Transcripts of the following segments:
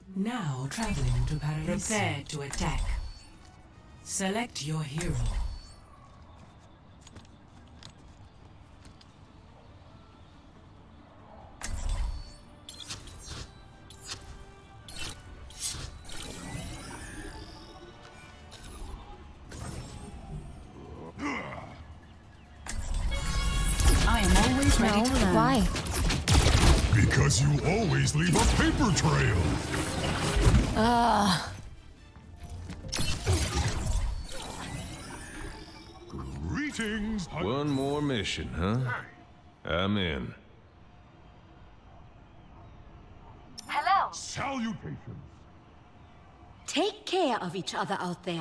Now traveling to Paris. Prepare to attack. Select your hero. I am always ready to learn. Why? Because you always leave a paper trail. Greetings. One more mission, huh? I'm in. Hello. Salutations. Take care of each other out there.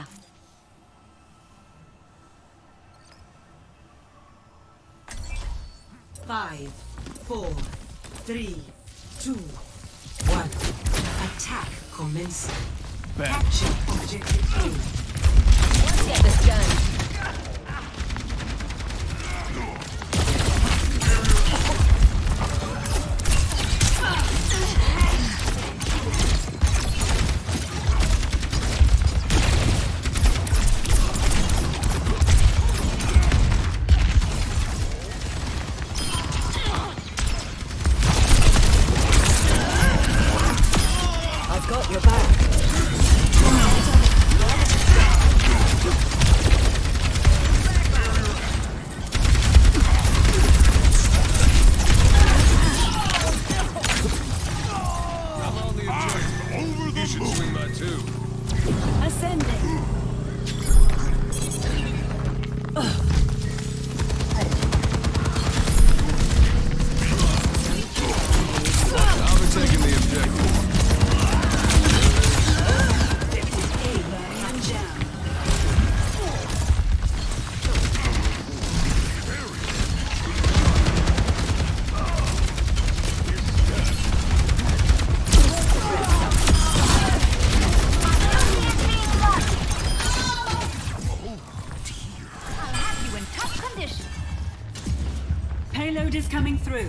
Five, four, three, two, one. Attack commencing. Capture objective A. Let's get this done. I've got your back. I'm on the objective. Over the You should moon. swing by two. Ascending. I'll be taking the objective. I'll have you in tough condition. Payload is coming through.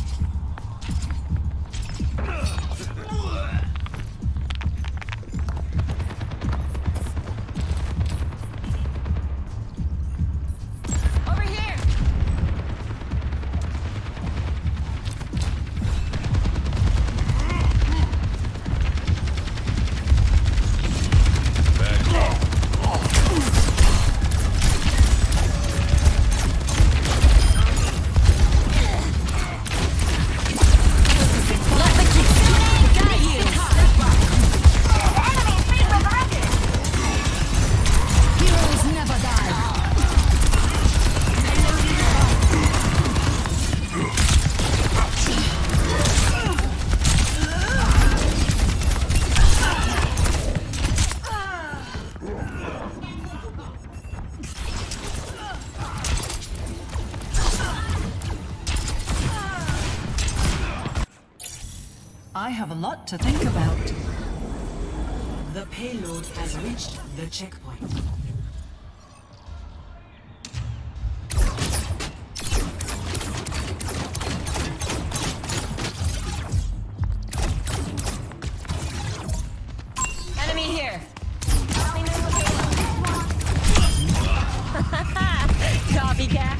Over here. Back off. Got you. Heroes never die. I have a lot to think about. The payload has reached the checkpoint. Enemy here. Copycat.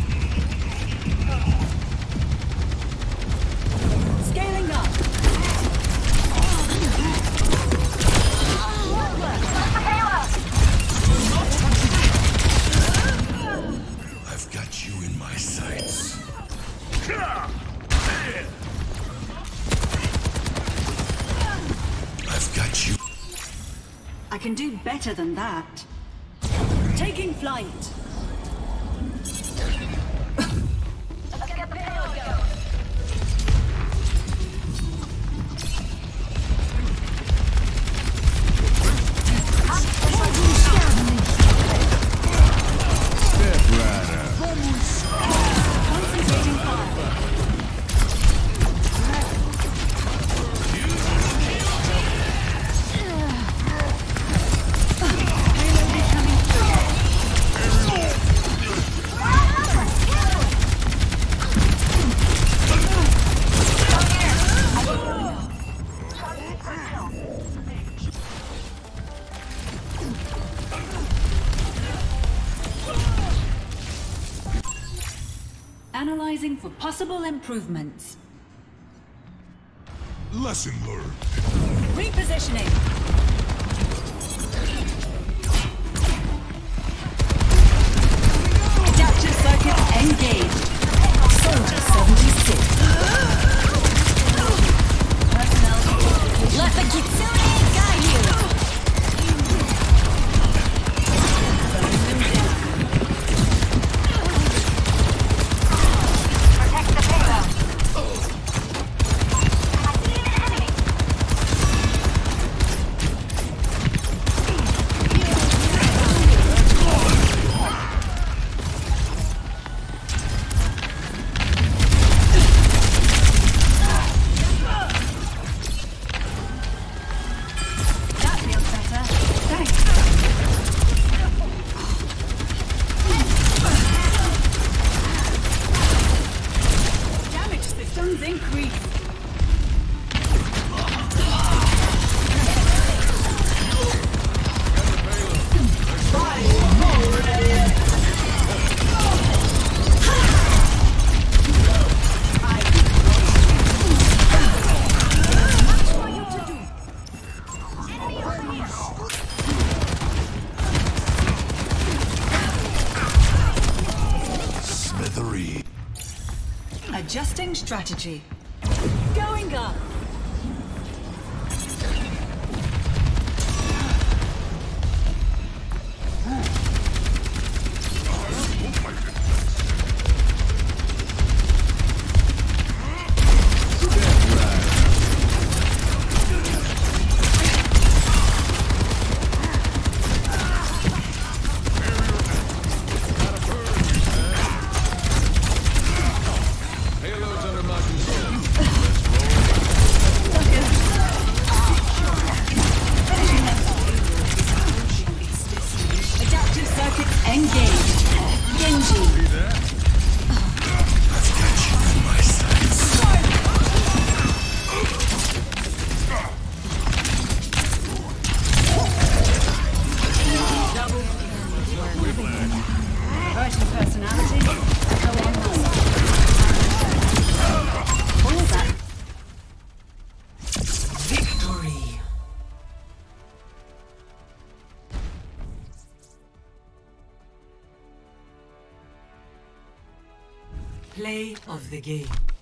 Scaling up. I've got you in my sights. I've got you. I can do better than that. Taking flight. Let's get the payload going. Step right up. Concentrating fire. Payload is coming through. Analyzing for possible improvements. Lesson learned. Repositioning. Adaptive circuit engaged. Soldier 76. Let the Kitsune guide you! Protect the payload! Adjusting strategy. Going up. Play of the game.